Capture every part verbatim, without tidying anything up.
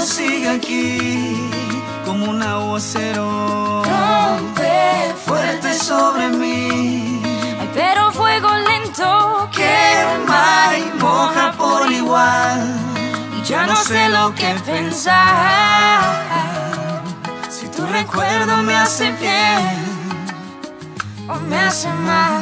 sigue aquí como un aguacero. Rompe Fuerte sobre mí. Ay, pero fuego lento Quema y moja por igual. y ya no sé lo que pensar. Si tu recuerdo me hace bien O me hace mal.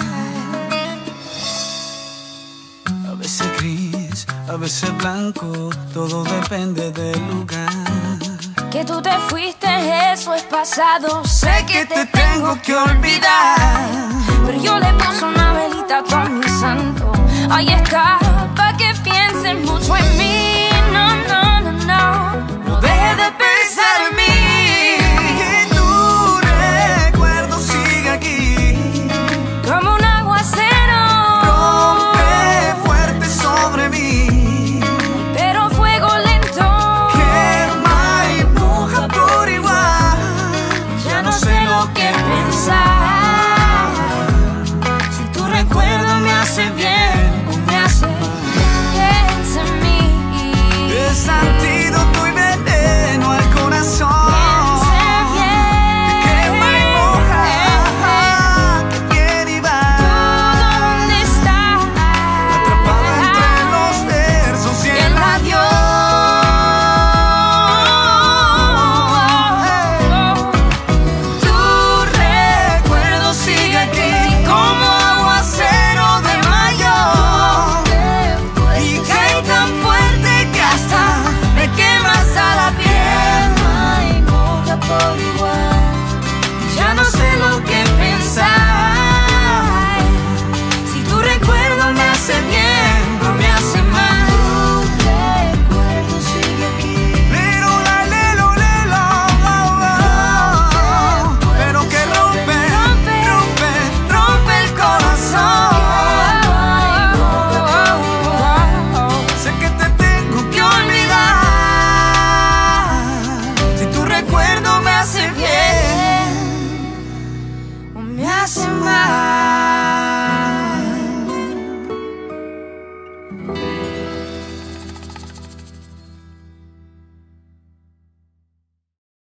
A veces gris, a veces blanco, todo depende del lugar. Que tú te fuiste, eso es pasado. Sé que te tengo que olvidar, pero yo le puse una velita con mi santo. Ahí está, pa' que pienses mucho en mí. No, no, no, no, no dejes de pensar en mí. y tu recuerdo sigue aquí Como un aguacero, rompe fuerte sobre mí. pero fuego lento. Quema y moja por igual. Ya no sé lo que pensar. Si tu recuerdo me hace bien o me hace mal. Piensa en mí. Es antídoto y veneno al corazón. Piensa bien. Quema y moja, que viene y va. ¿Dónde estás? Atrapado entre los versos y el adiós. Tu recuerdo sigue aquí como